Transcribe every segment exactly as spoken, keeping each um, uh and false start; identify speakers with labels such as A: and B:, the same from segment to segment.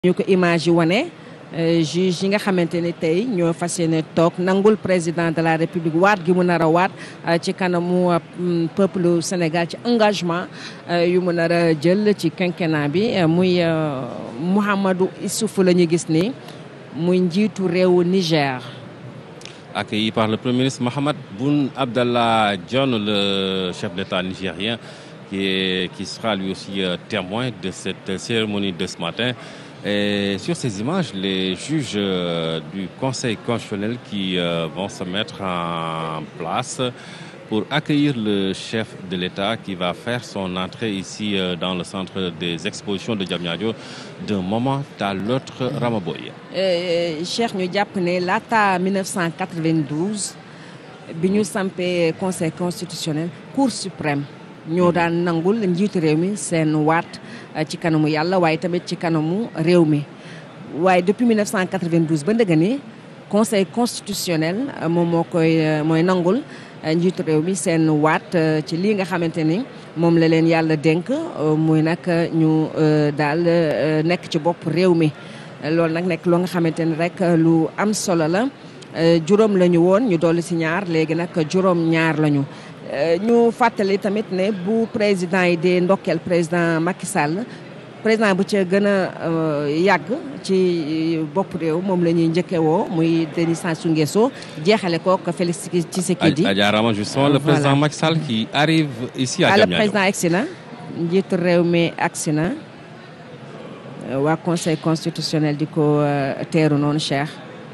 A: ñu ko image yi wane juge yi nga xamante ne tey ñoo fas yéene toog nangul président de la république waat gi mu nar a waat ci kanamu peuple Sénégal ci engagement yu mu nar a jël ci quinquennat bi muy Mouhamadou Issoufou la ñu gis ni muy njiitu réewu Niger.
B: Accueilli par le Premier ministre Mahammed Boun Abdallah Dionne, le chef d'État nigérien, qui, est, qui sera lui aussi témoin de cette cérémonie de ce matin. Et sur ces images, les juges du Conseil constitutionnel qui vont se mettre en place pour accueillir le chef de l'État qui va faire son entrée ici dans le centre des expositions de Diamniadio d'un moment à l'autre. Ramaboye.
A: Cheikh ñu jàpp ne laata mille neuf cent quatre-vingt-douze bi ñu sampee Conseil constitutionnel Cour suprême ñoo daan nangul njiitu réew mi seen waat ci kanamu yàlla waaye tamit ci kanamu réew mi waaye depuis mille neuf cent quatre-vingt-douze ba ndëgg ni Conseil constitutionnel moom moo koy mooy nangul njiitu réew mi seen waat ci lii nga xamante ni moom la leen yàlla dénk muy nag ñu daal nekk ci bopp réew mi. loolu nag nekk loo nga xamante ni rek lu am solo la juróom la ñu woon ñu dolli si ñaar léegi nag juróom ñaar la ñu. ñu fàttali tamit ne bu président yi dee ndokkeel président Macky Sall président bu ca gën a yàgg ci bopp réew moom la ñuy njëkkee woo muy Denis Sassou Nguesso jeexale ko ko Félix Tshisekedi.
B: Adja Rama, justement le président Macky Sall qui arrive ici à Diamniadio.
A: Le président agsi na njiitu réew mi agsi na waa Conseil constitutionnel di ko teeru noonu Cheikh.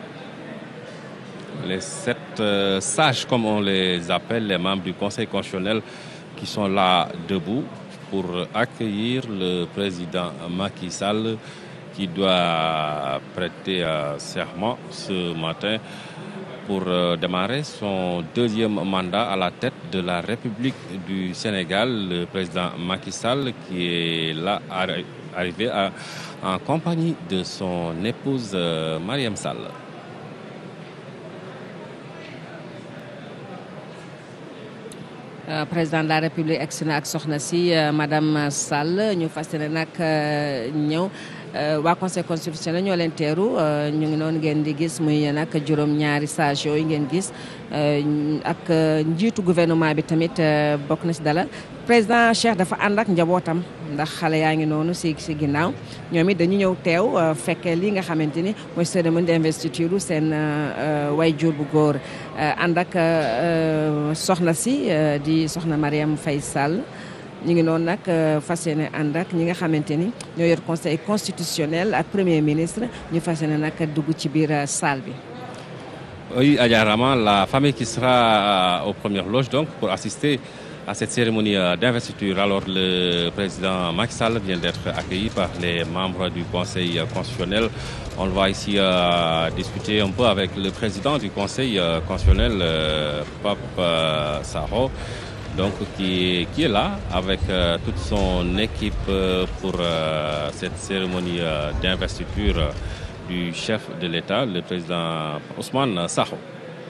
B: Les sept euh, sages, comme on les appelle, les membres du Conseil constitutionnel qui sont là debout pour accueillir le président Macky Sall qui doit prêter euh, serment ce matin pour euh, démarrer son deuxième mandat à la tête de la République du Sénégal. Le président Macky Sall qui est là arri arrivé à, en compagnie de son épouse euh, Mariam Sall.
A: Uh, président de la république agsi na ak soxna si uh, madame Sall ñu fas yéene nag uh, ñëw uh, waa conseil constitutionnel ñoo leen teeru uh, ñu ngi noonu ngeen di gis muy nag juróom-ñaari sages yooyu ngeen gis uh, ak uh, njiitu gouvernement bi tamit uh, bokk na ci dalal président Cheikh dafa ànd ak njabootam ndax xale yaa ngi noonu si si ginnaaw ñoom it dañu ñëw teew uh, fekkee li nga xamante ni mooy cérémonie d'investiture seen uh, way jur bu góor uh, ànd ak uh, soxna si uh, di soxna Mariam Faye Sall ñu ngi noonu nag fas yéene ànd ak ñi nga xamante ni ñoo yor conseil constitutionnel ak premier ministre ñu fas yéene nag dugg ci biir salle bi.
B: Oui, Adja Rama, la famille qui sera aux premières loges donc pour assister à cette cérémonie d'investiture. Alors le président Macky Sall vient d'être accueilli par les membres du Conseil constitutionnel. On le voit ici euh, discuter un peu avec le président du Conseil euh, constitutionnel, euh, Pape euh, Sakho, donc qui, qui est là avec euh, toute son équipe euh, pour euh, cette cérémonie euh, d'investiture euh, du chef de l'État, le président Ousmane Sakho.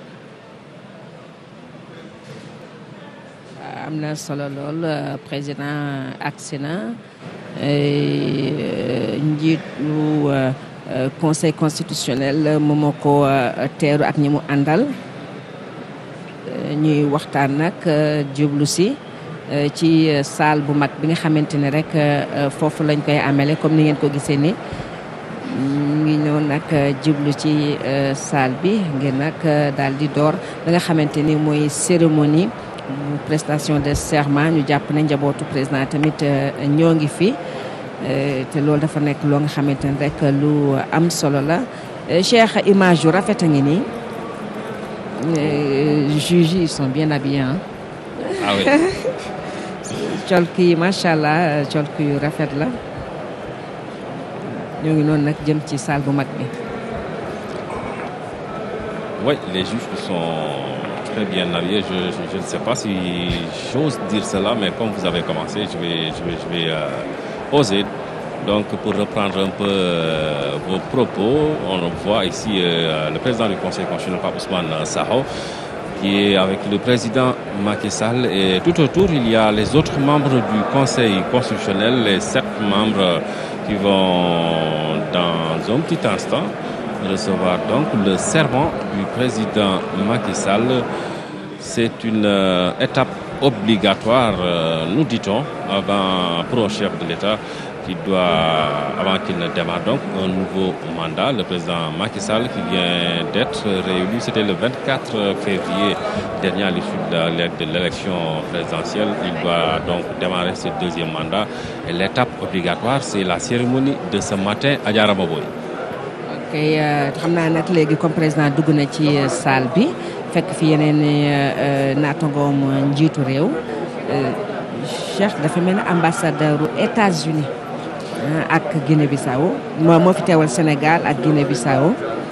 A: am na solo lool président agsi na njiitu conseil constitutionnel moom moo ko teeru ak ñi mu àndal ñuy waxtaan nag jublu si ci salle bu mag bi nga xamante ne rek foofu lañ koy amele comme ni ngeen ko gisee ni ngi ñëw nag jublu ci salle bi ngir nag daal di door da nga xamante ni mooy cérémonie prestation de serment ñu jàpp ne njabootu président tamit ñoo ngi fi te loolu dafa nekk loo nga xamante ne rek lu am solo la Cheikh image yu rafet a ngi nii juges yi ils sont bien habillés hein.
B: Ah oui.
A: colk yi macha allah colk yu rafet la ñoo ngi noonu nag jëm ci salle bu mag bi.
B: Oui, les juges sont très bien habillés. Je, je, je ne sais pas si j'ose dire cela, mais comme vous avez commencé, je vais, je vais, je vais euh, oser. Donc, pour reprendre un peu euh, vos propos, on voit ici euh, le président du Conseil constitutionnel, Pape Ousmane Sakho, qui est avec le président Macky Sall. Et tout autour, il y a les autres membres du Conseil constitutionnel, les sept membres qui vont dans un petit instant recevoir donc le serment du président Macky Sall. C'est une euh, étape obligatoire, euh, nous dit-on, avant, pour un chef de l'État qui doit, avant qu'il ne démarre donc un nouveau mandat. Le président Macky Sall qui vient d'être réélu, c'était le vingt-quatre février dernier à l'issue de l'élection présidentielle. Il doit donc démarrer ce deuxième mandat. Et l'étape obligatoire, c'est la cérémonie de ce matin à Adjara Mama Boye.
A: ok xam naa nag léegi comme président dugg na ci salle bi fekk fi yeneen naatangoom njiitu réew Cheikh dafa mel ne ambassadeur u États-Unis ak Guinée-Bissau moo moo fi teewal Sénégal ak Guinée-Bissau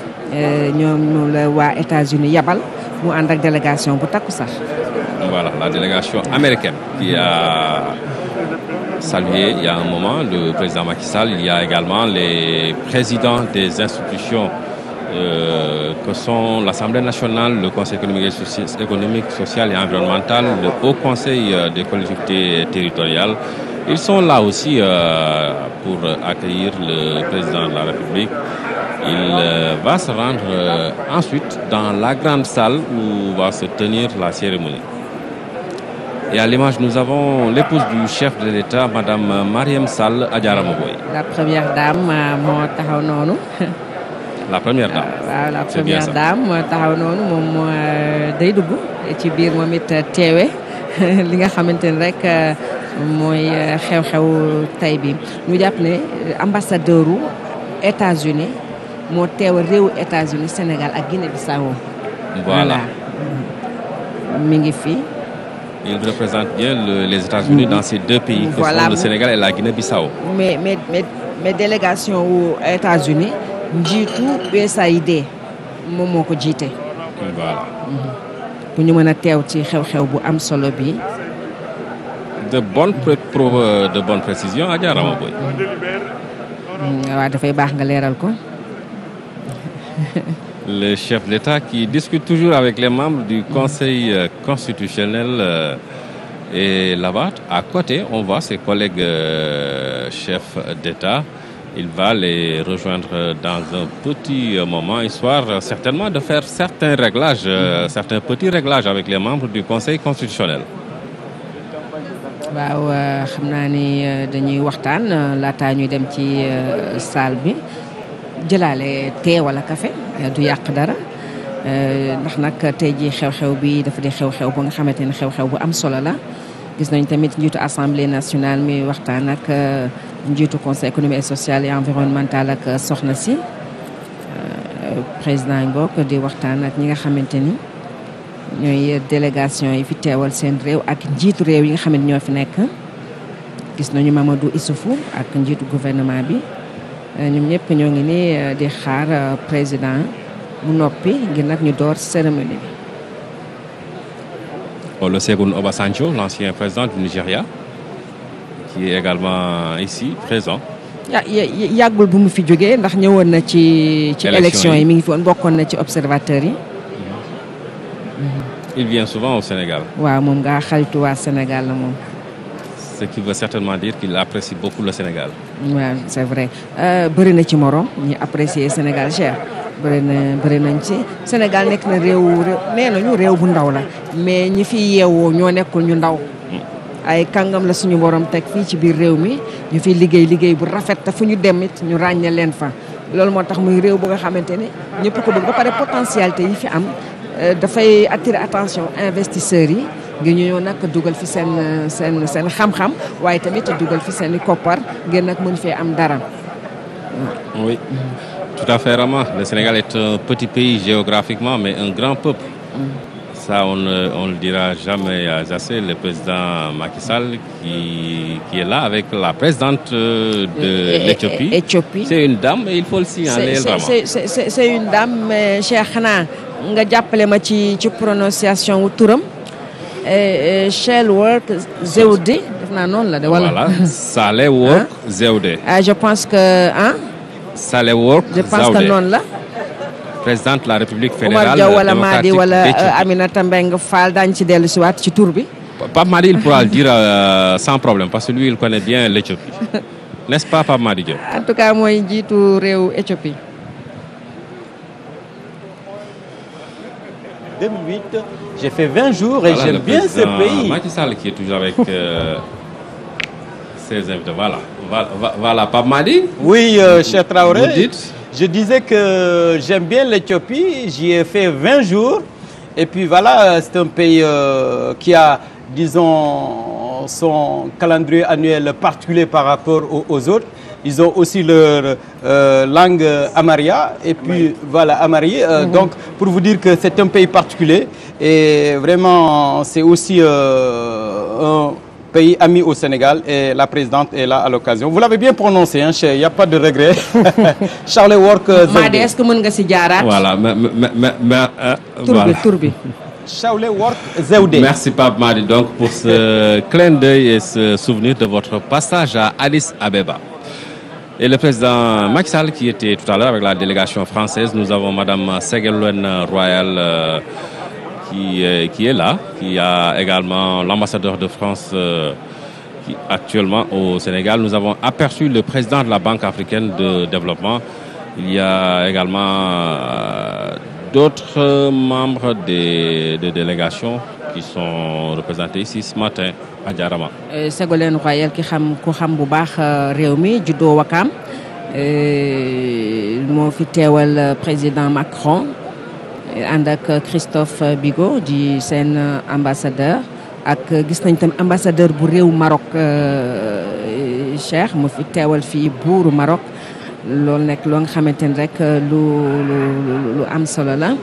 A: ñoom la waa États-Unis yabal mu ànd ak délégation bu takku sax.
B: Voilà, la délégation américaine qui a salué il y a un moment le président Macky Sall. Il y a également les présidents des institutions euh, que sont l'Assemblée nationale, le Conseil économique et social, économique, social et environnemental, le Haut Conseil des collectivités territoriales. Ils sont là aussi euh, pour accueillir le président de la République. Il euh, va se rendre euh, ensuite dans la grande salle où va se tenir la cérémonie. Et à l'image, nous avons l'épouse du chef de l'État, Madame Marième Sall Adjara Mama Boye.
A: La première dame moo taxaw noonu.
B: La première dame.
A: waaw la première dame moo taxaw noonu moom moo day dugg ci biir moom it teewe li nga xamante ne rek mooy xew-xew tay bi ñu jàpp ne ambassadeur u États-Unis moo teew réewu États-Unis Sénégal ak Guinée-Bissau.
B: Voilà
A: mi ngi fi.
B: Il représente bien le, les États-Unis mmh. dans ces deux pays que voilà. sont le Sénégal et la Guinée-Bissau.
A: Mais mais mais mais délégation aux États-Unis njiitu U S A I D moom moo ko jiite.
B: Voilà.
A: bu ñu mën a teew ci xew-xew bu am solo bi.
B: De bonnes preuves de bonne précision Adjara Mama Boye.
A: waaw dafay baax nga leeral ko.
B: Le chef de l'État qui discute toujours avec les membres du Conseil euh, constitutionnel euh, est là-bas. À côté, on voit ses collègues euh, chefs d'État. Il va les rejoindre dans un petit moment, histoire certainement de faire certains réglages, euh, certains petits réglages avec les membres du Conseil constitutionnel.
A: waaw xam naa ni dañuy waxtaan laataa ñuy dem ci salle bi jëlaale thé wala café du yàq dara ndax nag tey jii xew-xew bi dafa di xew-xew bu nga xamante ne xew-xew bu am solo la gis nañ tamit njiitu assemblée nationale mi waxtaan ak njiitu conseil économique et social et environnemental ak soxna si président Ngok di waxtaan ak ñi nga xamante ni ñooy délégation yi fi teewal seen réew ak njiitu réew yi nga xam ne ñoo fi nekk gis nañu Mamadou Issoufou ak njiitu gouvernement bi ñoom ñëpp ñoo ngi ni di xaar président mu noppi ngir nag ñu door cérémonie bi.
B: Olusegun Obasanjo, l'ancien président du Nigeria, qui est également ici présent.
A: ya yàggul bu mu fi jógee ndax ñëwoon na ci ci élection yi mi ngi fi woon bokkoon na ci observateurs yi.
B: Il vient souvent au Sénégal.
A: waaw moom nga xaritu waa Sénégal la moom.
B: Ce qui veut certainement dire qu'il apprécie beaucoup le Sénégal.
A: waaw c'est vrai bëri na ci morom ñi apprécier Sénégal cher bëri na bëri nañ ci Sénégal nekk na réew réew nee nañu réew bu ndaw la mais ñi fi yeewoo ñoo nekkul ñu ndaw. ay kàngam la suñu borom teg fii ci biir réew mi ñu fi liggéey liggéey bu rafet te fu ñu dem it ñu ràññee leen fa loolu moo tax muy réew bu nga xamante ne ñëpp ko bëgg ba pare potentialité yi fi am. dafay attirer attention investisseurs yi ngir ñu ñëw nag dugal fi seen seen seen xam-xam waaye tamit dugal fi seen i koppar ngir nag mën fee am dara.
B: Oui, tout à fait, Rama. Le Sénégal est un petit pays géographiquement, mais un grand peuple. Ça, on ne on le dira jamais assez. Le président Macky Sall qui, qui est là avec la présidente de l'Éthiopie.
A: Éthiopie.
B: C'est une dame et il faut le signaler, Rama.
A: C'est une dame, mais Cheikh Khana. nga jàppale ma ci ci prononciation wu turam Sahle-Work Zewde def naa noonu la de wala.
B: Voilà Sahle-Work Zewde.
A: ah je pense que ah.
B: Sahle-Work Zewde
A: je pense que noonu la.
B: présidente de la République fédérale
A: Oumar Diaw wala Madi wala Aminata Mbengue Fall daañu ci dellu si waat ci tur bi.
B: Pape Madi il pourra le dire euh, sans problème parce que lui il connaît bien l'Éthiopie. n'est-ce pas Pape Madi Diop?
A: En tout cas mooy njiitu réew Éthiopie.
C: deux mille huit, j'ai fait vingt jours et
B: voilà,
C: j'aime bien ce pays.
B: Macky Sall qui est toujours avec euh, ses invités. Voilà, voilà, voilà Pape Madi.
C: Oui, euh, cher Traoré.
B: Vous dites?
C: Je disais que j'aime bien l'Éthiopie. J'y ai fait vingt jours. Et puis voilà, c'est un pays euh, qui a, disons, son calendrier annuel particulier par rapport aux, aux autres. Ils ont aussi leur euh, langue Amaria. Et puis voilà, Amari. Euh, mmh. Donc, pour vous dire que c'est un pays particulier. Et vraiment, c'est aussi euh, un pays ami au Sénégal. Et la présidente est là à l'occasion. Vous l'avez bien prononcé, hein, il n'y a pas de regret. Charles Work
A: Madi, est-ce que vous pouvez dire
B: voilà, mais, mais, mais, mais euh,
A: Tourbi,
B: voilà.
A: Tourbi.
C: Shaolé Work Zewde.
B: Merci Pape Madi donc pour ce clin d'œil et ce souvenir de votre passage à Addis Abeba. Et le président Macky Sall qui était tout à l'heure avec la délégation française, nous avons Madame Ségolène Royal euh, qui, euh, qui est là, qui a également l'ambassadeur de France euh, qui actuellement au Sénégal. Nous avons aperçu le président de la Banque africaine de développement. Il y a également euh, d'autres membres des, des délégations qui sont représentés ici ce matin à Diarama.
A: Ségolène Royal qui xam ku xam bu baax réew mi juddoo Wakaam moo fi teewal président Macron ànd ak Christophe Bigot di seen ambassadeur ak gis nañ tam ambassadeur bu réew Maroc Cheikh moo fi teewal fii buuru Maroc loolu nekk loo nga xamante ni rek lu lu lu am solo la.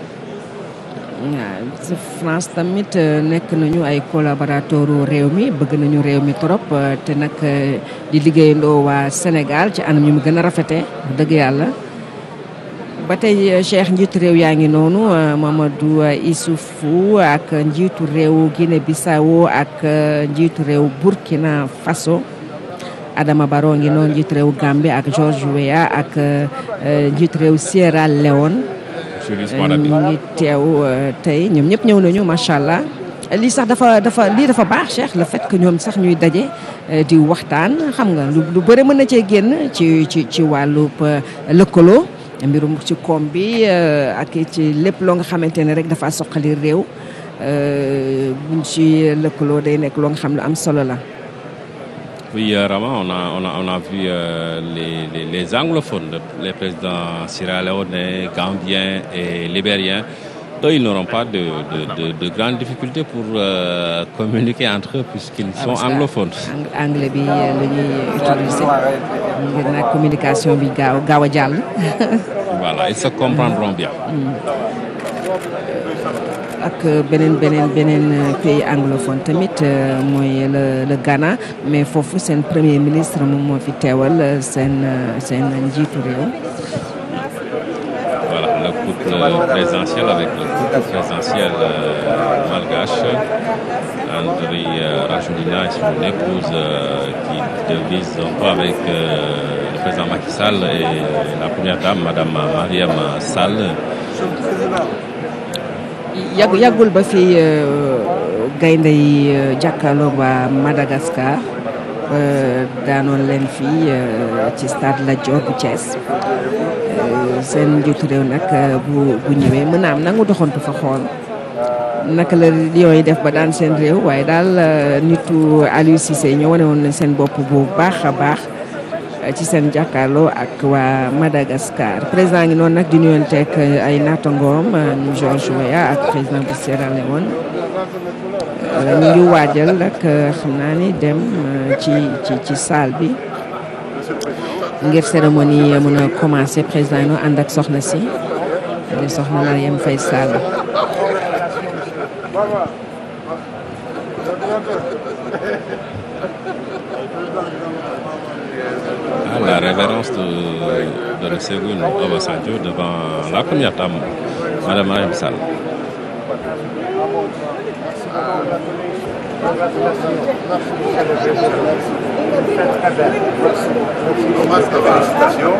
A: waaw France tamit nekk nañu ay collaborateurs réew mi bëgg nañu réew mi trop te nag di liggéeyandoo waa Sénégal ci anam ñu mu gën a rafete dëgg yàlla. ba tey Cheikh njiitu réew yaa ngi noonu Mamadou Issoufou ak njiitu réew Guinée Bissau ak njiitu réew Burkina Faso. Adama Barrow ngi noonu njiitu réew Gambie ak George Weah ak njiitu réew Sierra Leone. ñu ngi teew tey ñoom ñëpp ñëw nañu macha allah lii sax dafa dafa lii dafa baax Cheikh le fait que ñoom sax ñuy daje di waxtaan xam nga lu lu bëri mën na cee génn ci ci ci wàllub lëkkaloo mbirum ci koom bi ak ci lépp loo nga xamante ne rek dafa soqali réew buñ ci lëkkaloo day nekk loo nga xam lu am solo la.
B: Oui, euh, Rama, on a, on a, on a vu euh, les, les, les anglophones, les présidents sierra-léonais, gambiens et libériens. Eux, ils n'auront pas de, de, de, de grandes difficultés pour euh, communiquer entre eux puisqu'ils ah, sont anglophones.
A: Anglais, bi la ñuy utiliser ngir nag communication bi gaaw gaaw a jàll.
B: Voilà, ils se comprendront bien.
A: ak beneen beneen beneen pays anglophone tamit mooy le le Ghana mais foofu seen premier ministre moom moo fi teewal seen seen njiitu réew.
B: Voilà, le couple présidentiel avec le couple présidentiel euh, malgache, Andry euh, Rajoelina et son épouse euh, qui devise un peu avec euh, le président Macky Sall et la première dame, Madame Mariam Sall.
A: yàgg yàggul ba fi gaynde yi jàkkaarloo ba Madagascar daanoon leen fii ci stade Lat Dior bu Thiès seen njiitu réew nag bu bu ñëwee mën naa am nangu doxantu fa xool naka la Lions yi def ba daan seen réew waaye daal nitu Aliou Cissé ñoo wane woon seen bopp bu baax a baax ci seen jàkkaarloo ak waa Madagascar président ngi noonu nag di nuyonteeg ay naatangoom George Weah ak président bu Sierra Leone ñu ngi waajal nag xam naa ni dem ci ci ci salle bi ngir cérémonie mën a commencé président yi noo ànd ak soxna si di soxna Marième Faye Sall.
B: La révérence de, de l'Olusegun Obasanjo devant la première dame, Madame Marième Sall.
D: Félicitations.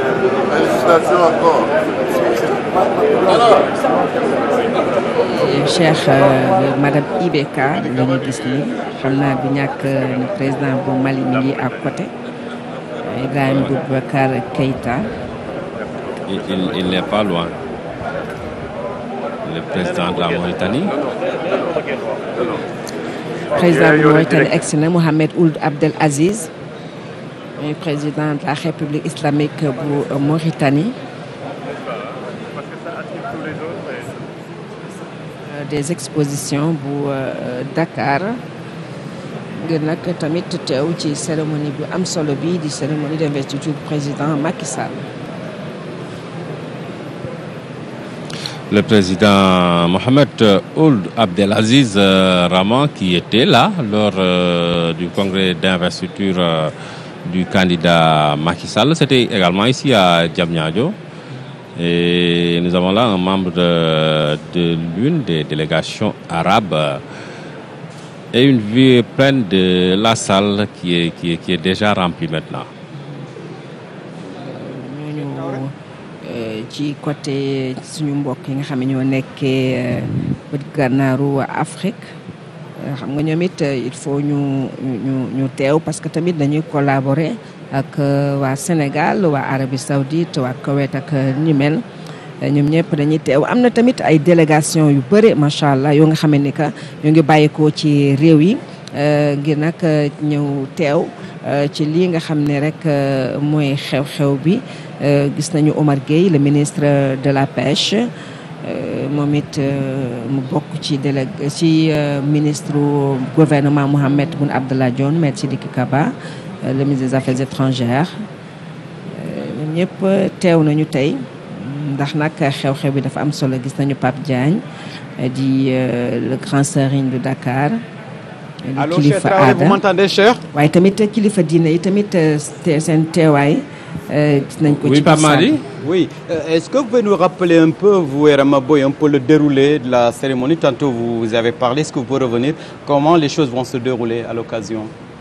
D: Félicitations encore.
A: Cheikh madame Ibeka la ñu gis nii xam naa du ñàkk président bu Mali mi ngi à côté Ibrahima Boubacar Keïta.
B: Il, il, il n'est pas loin. Le président de la Mauritanie.
A: Président de la Mauritanie ex-na Mohamed Ould Abdel Aziz. Président de la République islamique bu Mauritanie. Des expositions bu Dakar. ngir nag tamit teew ci cérémonie bu am solo bi di cérémonie d'investiture du président Macky Sall.
B: Le président Mohamed Ould Abdelaziz euh, Rahman qui était là lors euh, du congrès d'investiture euh, du candidat Macky Sall. C'était également ici à Diamniadio. Et nous avons là un membre de, de l'une des délégations arabes et une vue pleine de la salle qui est, qui est, qui est déjà remplie maintenant.
A: ci côté suñu mbokk yi nga xam ne ñoo nekkee bët gànnaaru Afrique xam nga ñoom it il faut ñu ñu ñu teew parce que tamit dañuy collaborer ak waa Sénégal waa Arabie Saoudite waa Koweït ak ñu mel ñoom ñëpp dañuy teew am na tamit ay délégation yu bëri macha allah yoo nga xam ne que ñu ngi bàyyeekoo ci réew yi ngir nag ñëw teew ci lii nga xam ne rek mooy xew-xew bi. gis nañu Omar Gueye le ministre de la pêche moom it mu bokk ci délégué ci ministre gouvernement Mohamed Boun Abdallah Dionne Maître Sidiki Kaba le ministre des affaires étrangères ñoom ñëpp teew nañu tey ndax nag xew-xew bi dafa am solo gis nañu Pape Diagne di le grand serigne de Dakar.
C: Allô, Cheikh Traoré, vous m'entendez, Cheikh?
A: waaye tamit kilifa diine yi tamit seen teewaay. Euh,
B: oui, Pape Madi.
C: Oui, euh, est-ce que vous pouvez nous rappeler un peu, vous et Ramaboy, un peu le déroulé de la cérémonie? Tantôt vous avez parlé, est-ce que vous pouvez revenir? Comment les choses vont se dérouler à l'occasion?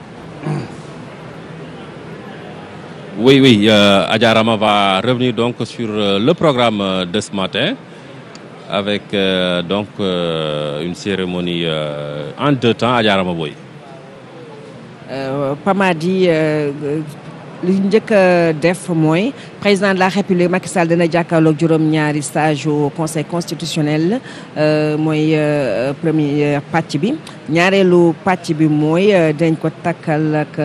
B: Oui, oui, euh, Adja Rama va revenir donc sur euh, le programme de ce matin avec euh, donc euh, une cérémonie euh, en deux temps, Adja Ramaboy.
A: Euh, Pape Madi, li njëkk a def mooy président de la République Macky Sall dina jàkkaarloog juróom-ñaari stage au conseil constitutionnel mooy premier pàcc bi ñaareelu pàcc bi mooy dañ ko takkal ak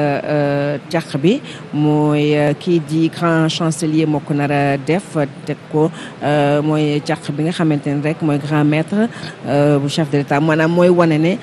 A: càq bi mooy kii di grand chancelier moo ko nar a def teg ko mooy càq bi nga xamante ne rek mooy grand maître bu chef de l'État maanaam mooy wane ne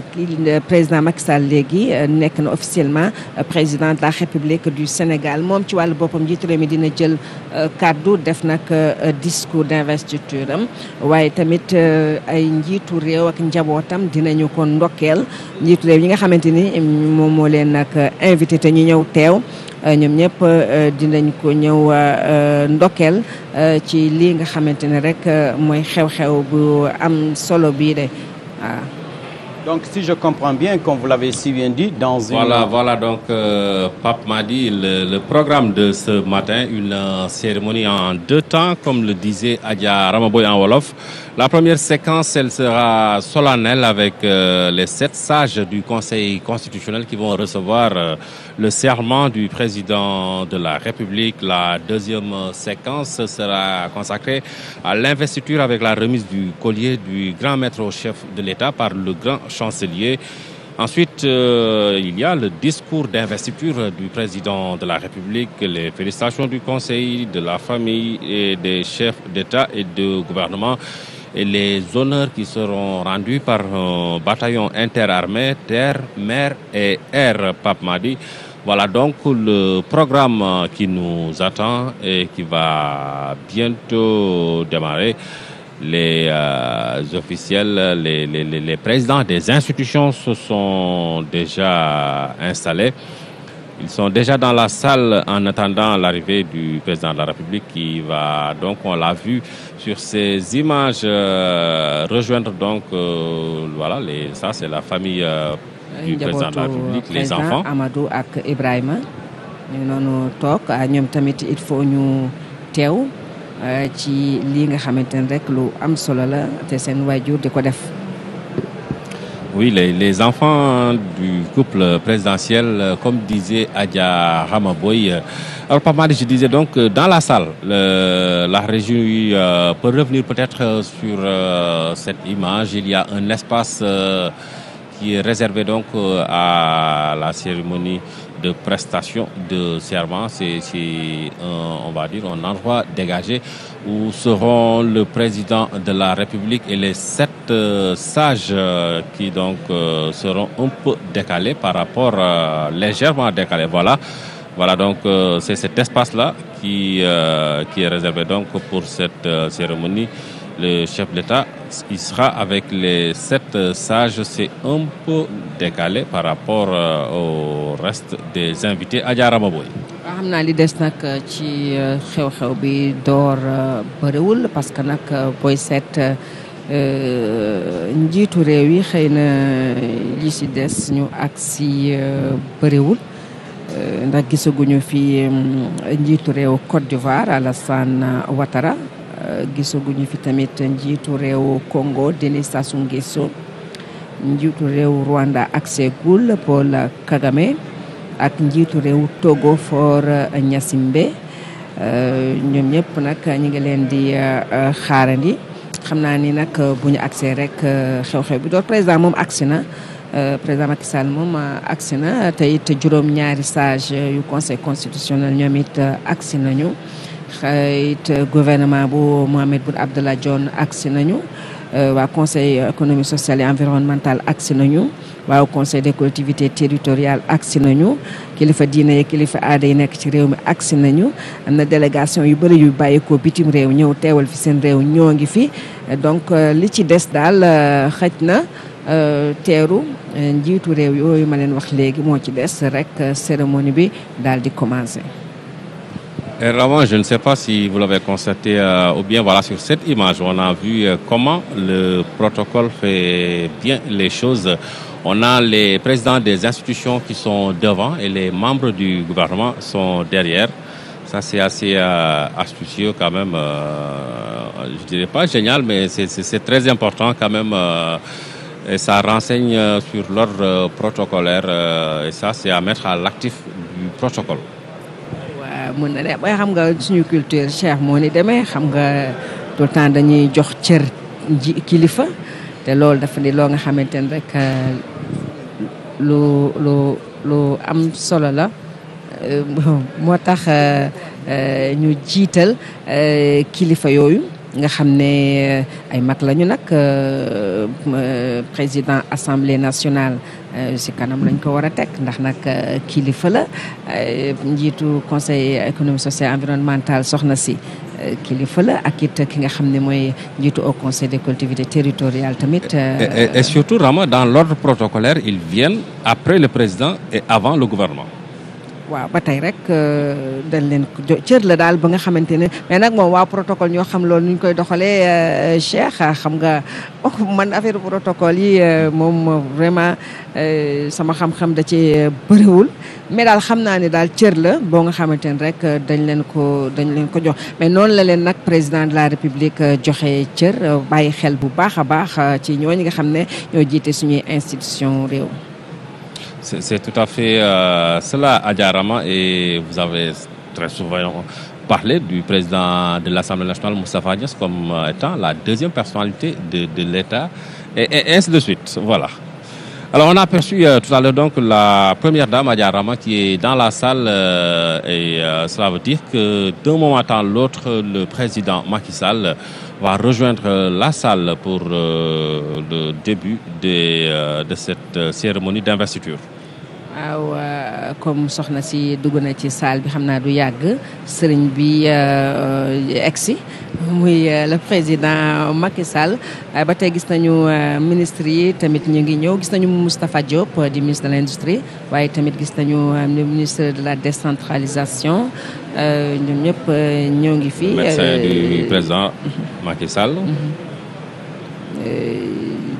A: kii président Macky Sall léegi nekk na officiellement président de la République du Sénégal moom ci wàllu boppam njiitu réew mi dina jël kàddu def nag discours d'investiture am waaye tamit ay njiitu réew ak njabootam dinañu ko ndokkeel njiitu réew yi nga xamante ni moom moo leen nag invité te ñu ñëw teew ñoom ñëpp dinañ ko ñëw ndokkeel ci lii nga xamante ne rek mooy xew-xew bu am solo bii de waaw.
C: Donc, si je comprends bien, comme vous l'avez si bien dit, dans une...
B: Voilà, voilà donc, euh, Pape Madi, le, le programme de ce matin, une euh, cérémonie en deux temps, comme le disait Adja Ramaboy en Wolof. La première séquence, elle sera solennelle avec euh, les sept sages du Conseil constitutionnel qui vont recevoir euh, le serment du président de la République. La deuxième séquence sera consacrée à l'investiture avec la remise du collier du grand maître au chef de l'État par le grand chancelier. Ensuite, euh, il y a le discours d'investiture du président de la République, les félicitations du Conseil, de la famille et des chefs d'État et de gouvernement et les honneurs qui seront rendus par un bataillon interarmé, terre, mer et air, Pape Madi. Voilà donc le programme qui nous attend et qui va bientôt démarrer. Les euh, officiels, les, les, les présidents des institutions se sont déjà installés. Ils sont déjà dans la salle en attendant l'arrivée du président de la République qui va, donc on l'a vu sur ces images, euh, rejoindre donc, euh, voilà, les, ça c'est la famille euh, du président de la République, les enfants.
A: Amadou ak Ibrahima ñu noonu toog ñoom tamit il faut ñu teew ci lii nga xamante ne rek lu am solo la te seen waajur di ko def.
B: Oui, les, les enfants du couple présidentiel, comme disait Adja Ramaboy. Alors, pas mal, je disais donc, dans la salle, le, la régie euh, peut revenir peut-être sur euh, cette image. Il y a un espace euh, qui est réservé donc à la cérémonie de prestation de serment. C'est, on va dire, un endroit dégagé où seront le président de la République et les sept euh, sages euh, qui donc euh, seront un peu décalés par rapport, euh, légèrement décalés. Voilà, voilà donc euh, c'est cet espace-là qui, euh, qui est réservé donc pour cette euh, cérémonie. Le chef d'État, il sera avec les sept sages, c'est un peu décalé par rapport euh, au reste des invités. Adja Ramaboy.
A: xam naa li des nag ci xew-xew bi door bëriwul parce que nag booy seet njiitu réew yi xëy na li si des ñu agsi bëriwul ndax gisaguñu fi njiitu réew Côte d'Ivoire Alassane Ouattara. gisaguñu fi tamit njiitu réew Congo Denis Sassou Nguesso njiitu réew Rwanda agseegul Paul Kagame ak njiitu réew Togo Faure Gnassingbé ñoom ñëpp nag ñu ngi leen di xaarandi xam naa ni nag bu ñu agsee rek xew-xew bi door président moom agsi na président Macky Sall moom agsi na te it juróom ñaari sage yu conseil constitutionnel ñoom it agsi nañu it gouvernement bu Mohamed Boun Abdallah Dionne agsi nañu waa conseil économique social et environnemental agsi nañu waa conseil des collectivités territoriales agsi nañu kilifa diine yi kilifa aada yi nekk ci réew mi agsi nañu am na délégation yu bëri yu bàyyikoo bitim réew ñëw teewal fi seen réew ñoo ngi fi donc li ci des daal xëj na teeru njiitu réew yooyu ma leen wax léegi moo ci des rek cérémonie bi daal di commencer.
B: Et Ramon, je ne sais pas si vous l'avez constaté euh, ou bien voilà sur cette image, on a vu euh, comment le protocole fait bien les choses. On a les présidents des institutions qui sont devant et les membres du gouvernement sont derrière. Ça, c'est assez euh, astucieux quand même. Euh, je dirais pas génial, mais c'est très important quand même. Euh, et ça renseigne euh, sur l'ordre euh, protocolaire. Euh, et ça, c'est à mettre à l'actif du protocole.
A: mun na de bay xam nga suñu culture Cheikh moo ni demee xam nga tout le temps dañuy jox cër ji kilifa te loolu dafa di loo nga xamante ne rek lu lu lu am solo la moo tax ñu jiital kilifa yooyu nga xam ne ay mag lañu nag président assemblée nationale si kanam lañ ko war a teg ndax nag kilifa la njiitu conseil économique social environnemental soxna si kilifa la ak it ki nga xam ne mooy njiitu au conseil des collectivités territoriales tamit.
B: et, et, et surtout Rama dans l'ordre protocolaire ils viennent après le président et avant le gouvernement.
A: waaw ba tey rek dañ leen cër la daal ba nga xamante ne mais nag moom waa protocole ñoo xam loolu nuñ koy doxalee Cheikh xam nga man affaire protocole yi moom vraiment sama xam-xam da ci bëriwul mais daal xam naa ne daal cër la boo nga xamante ne rek dañ leen ko dañ leen ko jox mais noonu la leen nag président de la république joxe cër bàyyi xel bu baax a baax ci ñooñu nga xam ne ñoo jiite suñuy institution réew.
B: C'est tout à fait euh, cela, Adja Rama, et vous avez très souvent parlé du président de l'Assemblée nationale, Moustapha Niasse, comme étant la deuxième personnalité de, de l'État, et, et ainsi de suite. Voilà. Alors, on a aperçu euh, tout à l'heure donc la première dame, Adja Rama, qui est dans la salle, euh, et euh, cela veut dire que d'un moment à l'autre, le président Macky Sall va rejoindre la salle pour euh, le début de, euh, de cette cérémonie d'investiture.
A: waaw comme soxna si dugg na ci salle bi xam naa du yàgg sëriñ bi egsi muy le président Macky Sall ba tey gis nañu ministre yi tamit ñu ngi ñëw gis nañu Moustapha Diop di ministre de l'industrie waaye tamit gis nañu ministre de la décentralisation ñoom ñëpp ñoo ngi fi.
B: médecin du président Macky Sall.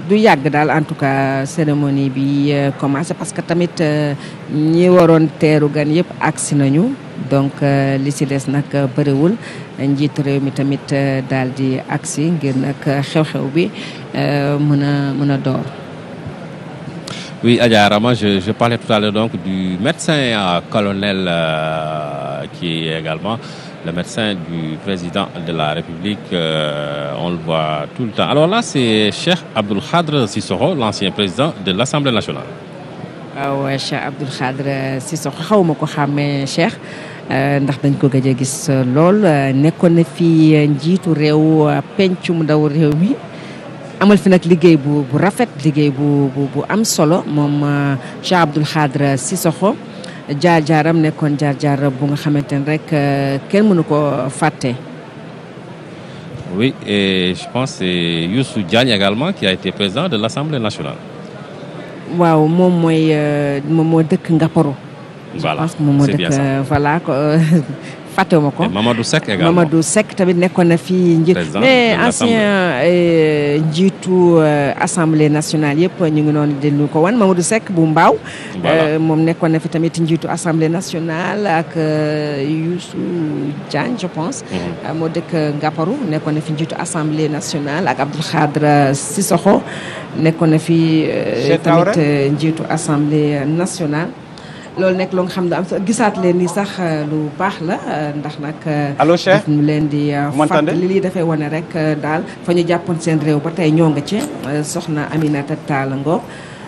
A: du yàgg daal en tout cas cérémonie bi commencé parce que tamit ñi waroon teeru gan yëpp agsi nañu donc li ci des nag bëriwul njiitu réew mi tamit daal di agsi ngir nag xew-xew bi mën a mën a door.
B: Oui, Adja Rama, je, je parlais tout à l'heure donc du médecin euh, colonel euh, qui est également le médecin du président de la République. Euh, on le voit tout le temps. Alors là, c'est Cheikh Abdoul Khadr Sissoko, l'ancien président de l'Assemblée nationale.
A: waaw Cheikh Abdoul Khadr Sissoko xaw ma ko xàmmee Cheikh ndax dañ ko gëj a gis lool nekkoon na fi njiitu réew pencum ndaw réew mi. amal fi nag liggéey bu bu rafet liggéey bu bu bu am solo moom Cheikh Abdoul Khadr Sissoko jaar-jaaram nekkoon jaar-jaar bu nga xamante ne rek kenn mënu ko fàtte.
B: Oui, et je pense que c'est Youssou Diagne également qui a été président de l'Assemblée nationale.
A: waaw moom mooy moom moo dëkk Ngaparou.
B: Voilà,
A: je pense que moom moo dëkk voilà fàttewuma ko.
B: Mamadou Seck également
A: Mamadou Seck tamit nekkoon na fi njiit mais ancien njiitu assemblée nationale yëpp ñu ngi noonu déglu ko wan Mamadou Seck bu Mbaaw. moom nekkoon na fi tamit njiitu assemblée nationale ak Youssou Diagne je pense. moo dëkk Ngaparou nekkoon na fi njiitu assemblée nationale ak Abdoul Khadr Sissoko nekkoon na fi tamit njiitu assemblée nationale. loolu nekk loo nga xam ne am gisaat leen ni sax lu baax la ndax nag.
C: allo Cheikh
A: ñu leen di fàttali lii dafay wane rek daal fa ñu jàppoon seen réew ba tey ñoo nga ci soxna Aminata Tall Ngom.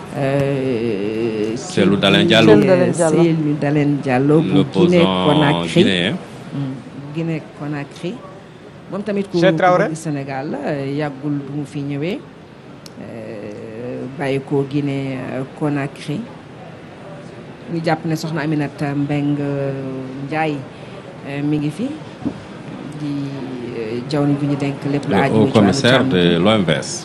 B: Cellou Dalein Diallo
A: Cellou Dalein Diallo bu Guinée Conakry Guinée Conakry moom tamit ku bëgg Sénégal yàggul bu mu fi ñëwee bàyyi ko Guinée Conakry. ñu jàpp ne soxna Aminata Mbengue Ndiaye mi ngi fi di jawriñ bi ñu denk lépp lu aju
B: au commissaire de l'O M V S.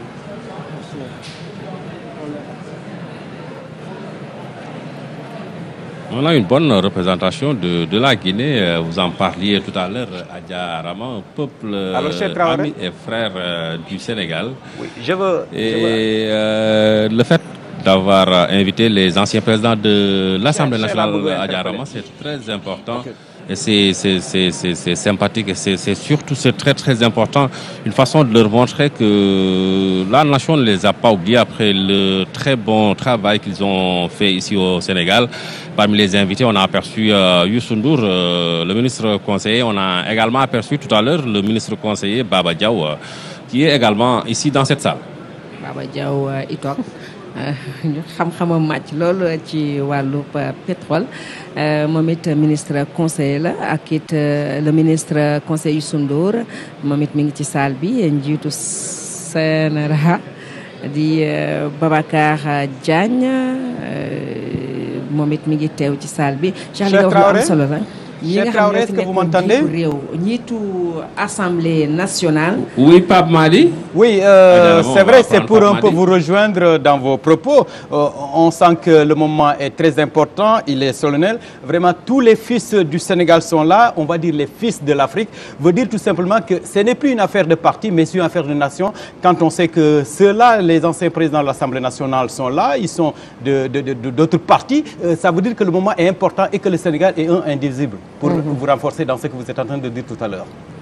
B: On a une bonne représentation de, de la Guinée. Vous en parliez tout à l'heure, Adja Rama, un peuple euh, ami et frère euh, du Sénégal.
C: Oui, je veux.
B: Et
C: je veux...
B: Euh, le fait d'avoir invité les anciens présidents de l'Assemblée nationale à Diarama, c'est très important. Okay. Et c'est sympathique et c'est surtout c'est très très important, une façon de leur montrer que la nation ne les a pas oubliés après le très bon travail qu'ils ont fait ici au Sénégal. Parmi les invités, on a aperçu euh, Youssou Ndour, euh, le ministre conseiller. On a également aperçu tout à l'heure le ministre conseiller Baba Diaw, euh, qui est également ici dans cette salle.
A: Baba Diaw itok ñu xam-xamam màcc loolu ci wàllu pétrole moom it ministre conseiller la ak it le ministre conseiller Youssou Ndour moom it mi ngi ci salle bi njiitu C N R A di Babacar Diagne moom it mi ngi teew ci salle bi. Cheikh li nga wax lu am solo la.
C: Cheikh Traoré, est-ce que vous m'entendez?
A: Njiitu Assemblée nationale.
B: Oui, Pape Mali.
C: Oui, euh, c'est vrai, c'est pour un peu vous rejoindre dans vos propos. Euh, on sent que le moment est très important, il est solennel. Vraiment, tous les fils du Sénégal sont là, on va dire les fils de l'Afrique. Veut dire tout simplement que ce n'est plus une affaire de parti, mais c'est une affaire de nation. Quand on sait que ceux-là, les anciens présidents de l'Assemblée nationale sont là, ils sont de, de, de, d'autres partis, euh, ça veut dire que le moment est important et que le Sénégal est un indivisible. Pour mmh. vous renforcer dans ce que vous êtes en train de dire tout à l'heure.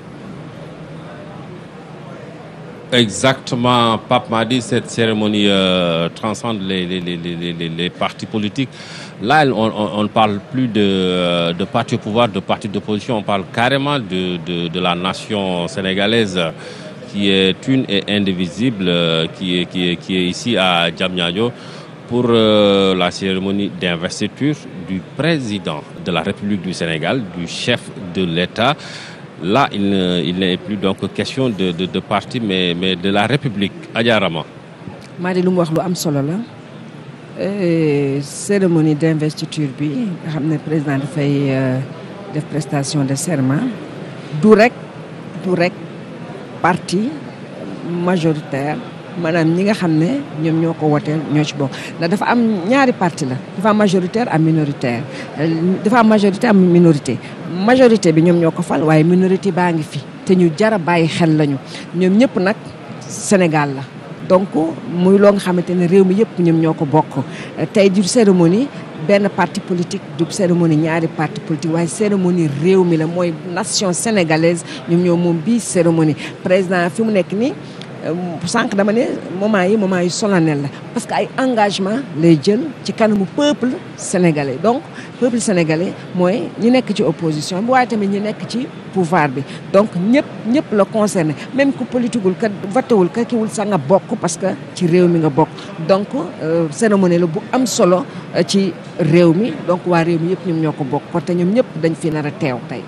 B: Exactement, Pape m'a dit, cette cérémonie euh, transcende les, les, les, les, les partis politiques. Là, on, on, on ne parle plus de, de parti au pouvoir, de parti d'opposition, on parle carrément de, de, de la nation sénégalaise qui est une et indivisible, qui est, qui est, qui est ici à Diamniadio pour euh, la cérémonie d'investiture du président de la République du Sénégal, du chef de l'État. Là, il, il n'est plus donc question de, de, de parti, mais, mais de la République. Adja Rama.
A: Madi lu mu wax lu am solo la cérémonie d'investiture bi nga xam ne président dafay def prestation de serment du rek du rek parti majoritaire maanaam ñi nga xam ne ñoom ñoo ko woteel ñoo ci bokk ndax dafa am ñaari parti la dafa am majoritaire am minoritaire dafa am majorité am minorité majorité bi ñoom ñoo ko fal waaye minorité baa ngi fi te ñu jara bàyyi xel lañu ñoom ñëpp nag Sénégal la donc muy loo nga xamante ne réew mi yëpp ñoom ñoo ko bokk tey du cérémonie benn parti politique du cérémonie ñaari parti politique waaye cérémonie réew mi la mooy nation sénégalaise ñoom ñoo moom bii cérémonie président fi mu nekk nii sànq dama ne moment yi moment yi solennel la parce que ay engagement lay jël ci kanamu peuple sénégalais donc peuple sénégalais mooy ñi nekk ci opposition bi waaye tamit ñi nekk ci pouvoir bi donc ñëpp ñëpp la concerné même ku politiqueul ka votewul ka kiwul sa nga bokk parce que ci réew mi nga bokk donc cérémonie la bu am solo ci réew mi donc waa réew mi yëpp ñoom ñoo ko bokk kon te ñoom ñëpp dañ fi nar a teew tey.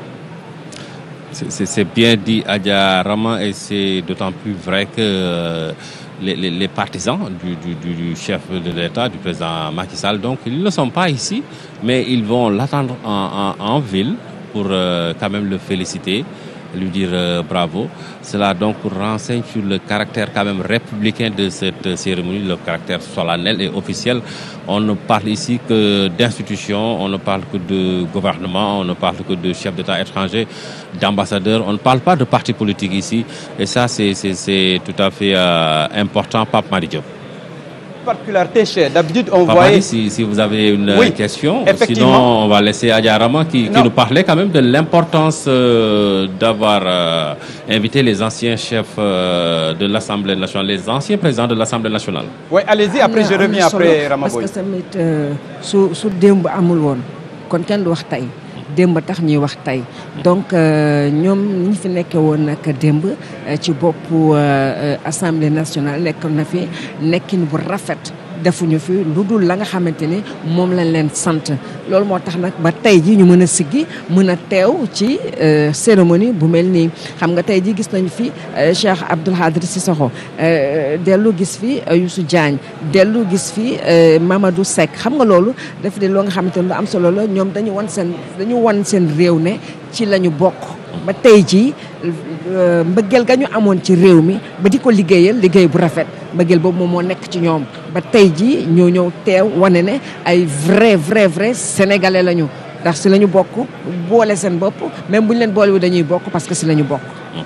B: C'est bien dit, Adja Rama, et c'est d'autant plus vrai que euh, les, les, les partisans du, du, du chef de l'État, du président Macky Sall, donc ils ne sont pas ici, mais ils vont l'attendre en, en, en ville pour euh, quand même le féliciter, lui dire euh, bravo. Cela donc renseigne sur le caractère quand même républicain de cette cérémonie, le caractère solennel et officiel. On ne parle ici que d'institutions, on ne parle que de gouvernement, on ne parle que de chefs d'État étrangers, d'ambassadeurs. On ne parle pas de partis politiques ici. Et ça, c'est tout à fait euh, important. Pape Madi Diop.
C: Particularité, cher. D'habitude, on
B: Papa
C: voyait...
B: Si, si vous avez une
C: oui,
B: question, sinon on va laisser Adja Rama qui, qui nous parlait quand même de l'importance euh, d'avoir euh, invité les anciens chefs euh, de l'Assemblée nationale, les anciens présidents de l'Assemblée nationale.
C: Oui, allez-y, après je reviens après Rama Boye.
A: Parce que tamit su su démb amul woon kon kenn du wax tey démb tax ñuy wax tey donc ñoom ñi fi nekkee woon nag démb ci boppu assemblée nationale nekkoon na fi nekkin bu rafet defuñu fi lu dul la nga xamante ni moom lañ leen sant loolu moo tax nag ba tey ji ñu mën a siggi mën a teew ci cérémonie bu mel nii xam nga tey ji gis nañu fi Cheikh Abdoul Khadri Sissoko dellu gis fi Youssou Diagne dellu gis fi Mamadou Seck xam nga loolu daf di loo nga xamante ni lu am solo la ñoom dañu wan seen dañu wan seen réew ne ci la ñu bokk ba tey ji mbëggeel ga ñu amoon ci réew mi ba di ko liggéeyal liggéey bu rafet mbëggeel boobu moom moo nekk ci ñoom ba tey ji ñoo ñëw teew wane ne ay vrai vrai vrai sénégalais lañu ndax si la ñu bokk boole seen bopp même bu ñu leen boole wu dañuy bokk parce que si la ñu bokk.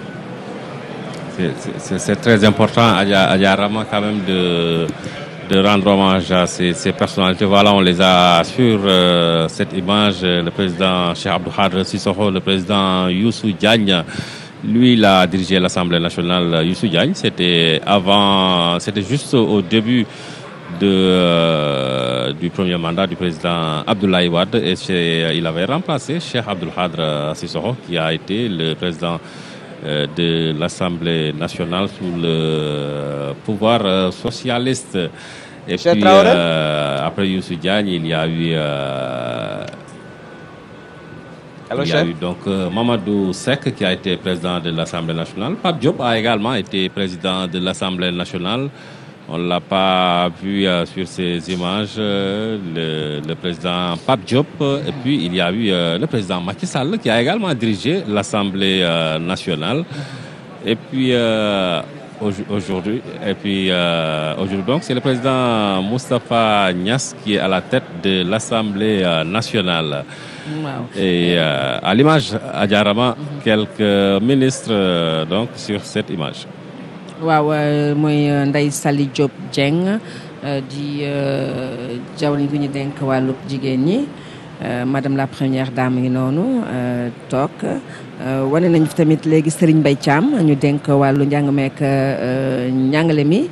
B: C'est c'est très important Adja Adja Rama quand même de de rendre hommage à ces, ces personnalités. Voilà, on les a sur euh, cette image, le président Cheikh Abdou Khadre Sissoko, le président Youssou Diagne. Lui, il a dirigé l'Assemblée nationale. Youssou Diagne, c'était avant, c'était juste au début de, euh, du premier mandat du président Abdoulaye Wade. Et il avait remplacé Cheikh Abdou Khadre Sissoko, qui a été le président euh, de l'Assemblée nationale sous le pouvoir euh, socialiste. Et
C: Cheikh
B: puis, euh, après Youssou Diagne, il y a eu... Euh,
C: Alors,
B: il y a eu donc euh, Mamadou Seck qui a été président de l'Assemblée nationale. Pape Diop a également été président de l'Assemblée nationale. On ne l'a pas vu euh, sur ces images, euh, le, le président Pape Diop. Et puis il y a eu euh, le président Macky Sall qui a également dirigé l'Assemblée euh, nationale. Et puis euh, aujourd'hui, et puis euh, aujourd'hui donc c'est le président Moustapha Niasse qui est à la tête de l'Assemblée euh, nationale. Wow. Et euh, à l'image, Adja Rama, mm-hmm. quelques ministres euh, donc sur cette image.
A: waaw mooy Ndeye Saly Diop Dieng di jawriñ gu ñu dénk wàllu jigéen ñi madame la première dame ngi noonu toog wane nañu fi tamit léegi Serigne Mbaye Thiam ñu dénk wàllu njàng meek njàngale mi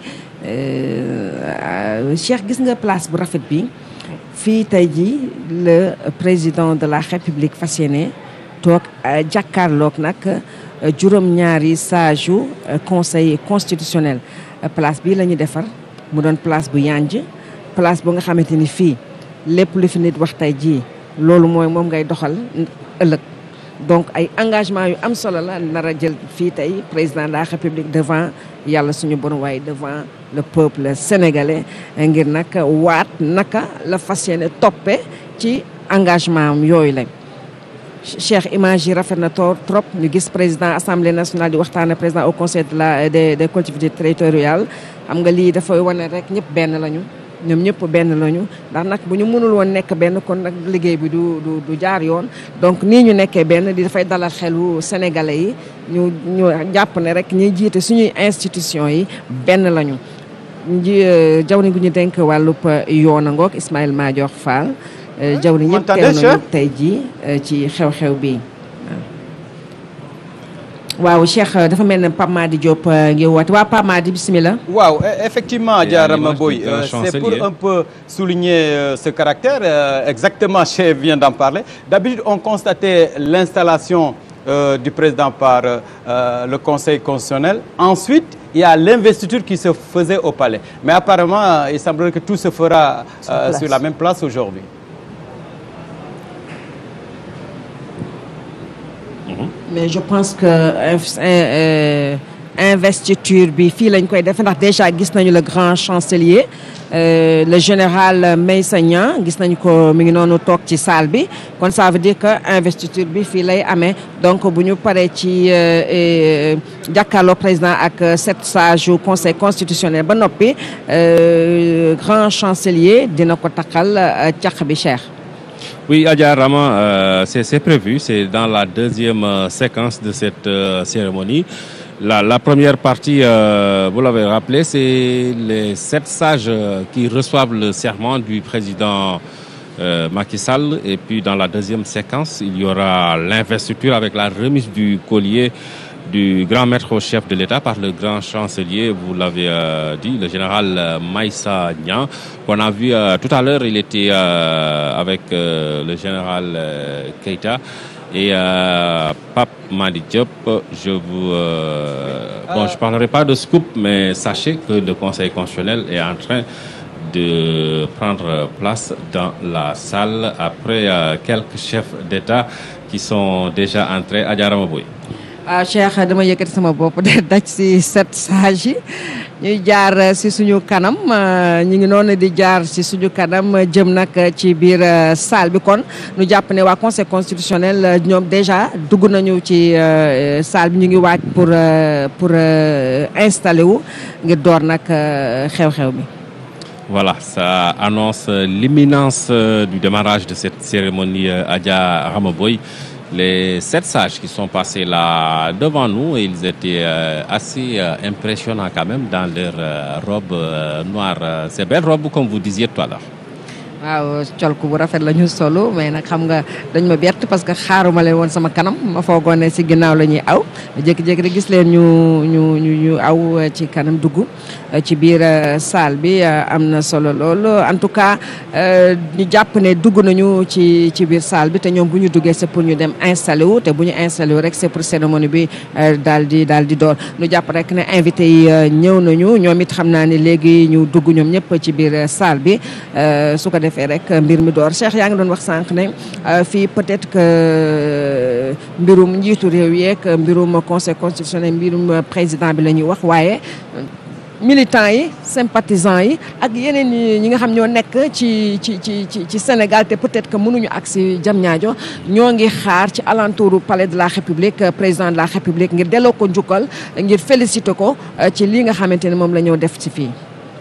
A: Cheikh gis nga place bu rafet bi fii tey jii le président de la République fas yéene toog jàkkaarloog nag juróom-ñaari sage yu conseil constitutionnel place bii la ñu defar mu doon place bu yanj place bu nga xamante ni fii lépp lu fi nit wax tey jii loolu mooy moom ngay doxal ëllëg donc ay engagement yu am solo la nar a jël fii tey président de la République devant yàlla suñu borom waaye devant le peuple sénégalais ngir nag waat naka la fas yéene toppe ci engagement am yooyu lañ Cheikh image yi rafet na trop trop ñu gis président assemblée nationale di waxtaan président au conseil de la des des collectivités territoriales xam nga lii dafay wane rek ñëpp benn lañu ñoom ñëpp benn lañu ndax nag bu ñu mënul woon nekk benn kon nag liggéey bi du du du jaar yoon donc nii ñu nekkee benn di dafay dalal xelu sénégalais yi ñu ñu jàpp ne rek ñuy jiite suñuy institution yi benn lañu ji jawriñ gu ñu dénk wàllub yoon a ngoog Ismaïla Madior Fall jawriñ yëpp teew nañu tey jii ci xew-xew bi waaw Cheikh dafa mel ne Pape Madi Diop ngi woote waaw Pape Madi bismillah.
C: waaw effectivement Diarama Boye c'est pour un peu souligner ce caractère exactement chef vient d'en parler. D'habitude on constatait l'installation euh, du président par euh, le Conseil constitutionnel. Ensuite il y a l'investiture qui se faisait au palais. Mais apparemment il semblerait que tout se fera euh, sur la même place aujourd'hui.
A: Mais je pense que euh, investiture bi fii lañ koy def ndax déjà gis nañu le grand chancelier euh, le général Meïssa Niang gis nañu ko mi ngi noonu toog ci salle bi kon ça veut dire que investiture bi fii lay amee donc bu ñu paree ci jàkkaarloo président ak sept sages yu conseil constitutionnel ba noppi euh, grand chancelier dina ko takkal caq bi Cheikh.
B: Oui, Adja Rama, euh, c'est prévu, c'est dans la deuxième euh, séquence de cette euh, cérémonie. La, la première partie, euh, vous l'avez rappelé, c'est les sept sages euh, qui reçoivent le serment du président euh, Macky Sall. Et puis dans la deuxième séquence, il y aura l'investiture avec la remise du collier du grand maître au chef de l'État par le grand chancelier, vous l'avez euh, dit, le général euh, Meïssa Niang, qu'on a vu euh, tout à l'heure, il était euh, avec euh, le général euh, Keïta et euh, Pape Madi Diop. Je vous, euh, bon, je parlerai pas de scoop, mais sachez que le Conseil constitutionnel est en train de prendre place dans la salle après euh, quelques chefs d'État qui sont déjà entrés à Adja Rama Boye.
A: ah Cheikh dama yëkkati sama bopp de daj si sept sages yi ñuy jaar si suñu kanam ñu ngi noonu di jaar si suñu kanam jëm nag ci biir salle bi kon ñu jàpp ne waa conseil constitutionnel ñoom déjà dugg nañu ci salle bi ñu ngi waaj pour pour installer wu ngir door nag xew-xew bi.
B: Voilà, ça annonce l'imminence du démarrage de cette cérémonie Adja Rama Boye. Les sept sages qui sont passés là devant nous, ils étaient euh, assez euh, impressionnants quand même dans leur euh, robe euh, noire. Ces belles robes comme vous disiez tout à l'heure.
A: waaw colku bu rafet la ñu solo mais nag xam nga dañ ma bett parce que xaaruma leen woon sama kanam ma foogoon ne si ginnaaw la ñuy aw jékki-jékki rek gis leen ñu ñu ñu ñu aw ci kanam dugg ci biir salle bi am na solo lool en tout cas ñu jàpp ne dugg nañu ci ci biir salle bi te ñoom bu ñu duggee c'est pour ñu dem installé wu te bu ñu installé wu rek c'est pour cérémonie bi daal di daal di door ñu jàpp rek ne invité yi ñëw nañu ñoom it xam naa ne léegi ñu dugg ñoom ñëpp ci biir salle bi su ko defee rek mbir mi door Cheikh yaa ngi doon wax sànq ne fii peut-être que mbirum njiitu réew yeeg mbirum conseil constitutionnel mbirum président bi la ñuy wax waaye militants yi sympathisants yi ak yeneen ñi nga xam ñoo nekk ci ci ci ci Sénégal te peut-être que mënuñu agsi Diamniadio ñoo ngi xaar ci alentouru palais de la République président de la République ngir delloo ko njukkal ngir féliciter ko ci li nga xamante ne moom la ñoo def ci fii.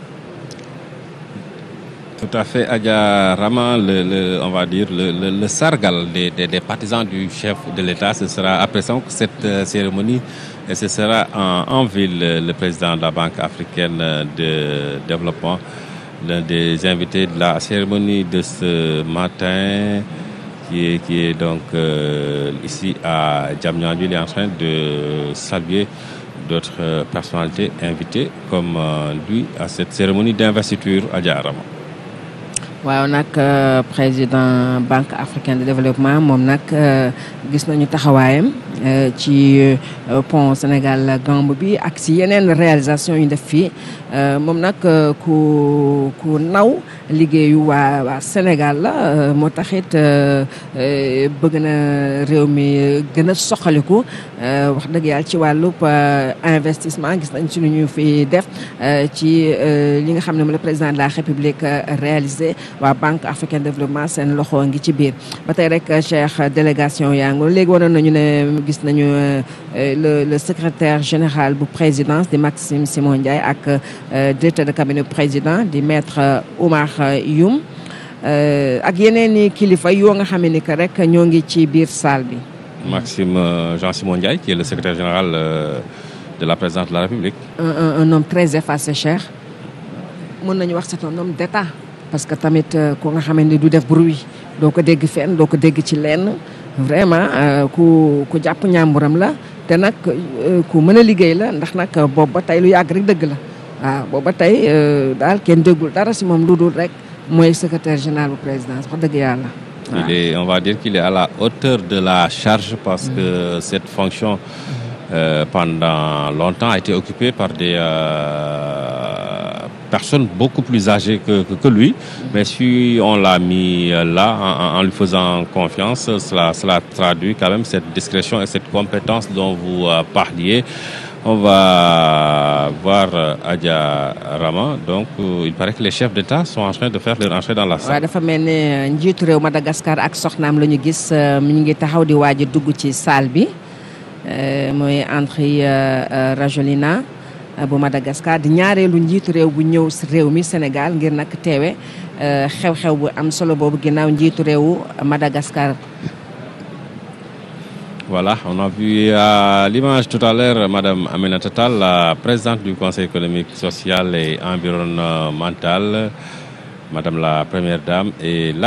B: Tout à fait, Adja Rama, le, le, on va dire le, le, le sargal des, des, des partisans du chef de l'État, ce sera après cette euh, cérémonie et ce sera en, en ville le président de la Banque africaine de développement, l'un des invités de la cérémonie de ce matin qui est, qui est donc euh, ici à Diamniadio. Il est en train de saluer d'autres personnalités invitées comme euh, lui à cette cérémonie d'investiture Adja Rama.
A: waaw nag président banque africaine de développement moom nag gis nañu taxawaayam ci pont Sénégal Gambie bi ak si yeneen réalisation yu def fii moom nag ku ku naw liggéeyu waa waa Sénégal la moo taxit bëgg na réew mi gën a soxaliku wax dëgg yàlla ci wàllub investissement gis nañ ci lu ñu fi def ci li nga xam ne moom le président de la République réalisé waa banque africaine de développement seen loxo ngi ci biir ba tey rek Cheikh délégation yaa ngi léegi wanoon nañu ne gis nañu le le secrétaire général bu présidence di Maxime Simon Ndiaye ak directeur de cabinet président di maître Oumar Youm ak yeneen i kilifa yoo nga xam ne que rek ñoo ngi ci biir salle bi.
B: Maxime Jean Simon Ndiaye qui est le secrétaire général de la présidence de la République.
A: un un, un homme très effacé, Cheikh. mën nañu wax c'est un homme d'état parce que tamit ku nga xamante ni du def bruit doo ko dégg fenn doo ko dégg ci lenn vraiment ku ku jàpp ñàmburam la te nag ku mën a liggéey la ndax nag boobu ba tey lu yàgg rek dëgg la waaw boobu ba tey daal kenn déggul dara si moom lu dul rek mooy secrétaire général bu présidence wax dëgg yàlla.
B: Il est, on va dire qu'il est à la hauteur de la charge parce mmh. que cette fonction euh, pendant longtemps a été occupée par des euh, personnes beaucoup plus âgées que, que, que lui. Mais si on l'a mis là en, en lui faisant confiance, cela, cela traduit quand même cette discrétion et cette compétence dont vous euh, parliez. On va voir Adja Rama. Donc, euh, il paraît que les chefs d'État sont en train de faire leur entrée dans la salle.
A: waaw dafa mel ne njiitu réew Madagascar ak soxnaam la ñu gis mi ngi taxaw di waaj a dugg ci salle bi mooy Andry Rajoelina bu Madagascar di ñaareelu njiitu réew bu ñëw si réew mi Sénégal ngir nag teewe xew-xew bu am solo boobu ginnaaw njiitu réewu Madagascar.
B: Voilà, on a vu à l'image tout à l'heure Madame Aminata Tall, la présidente du Conseil économique, social et environnemental, Madame la Première Dame, et là